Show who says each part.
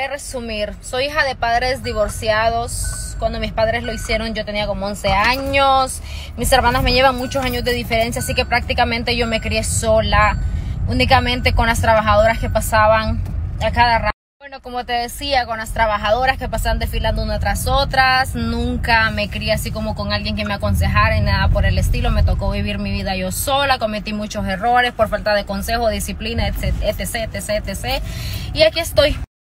Speaker 1: voy a resumir. Soy hija de padres divorciados. Cuando mis padres lo hicieron yo tenía como 11 años. Mis hermanas me llevan muchos años de diferencia, así que prácticamente yo me crié sola, únicamente con las trabajadoras que pasaban a cada rato. Bueno, como te decía, con las trabajadoras que pasaban desfilando una tras otras. Nunca me crié así como con alguien que me aconsejara ni nada por el estilo. Me tocó vivir mi vida yo sola, cometí muchos errores por falta de consejo, disciplina, etc, etc, etc, etc. Y aquí estoy.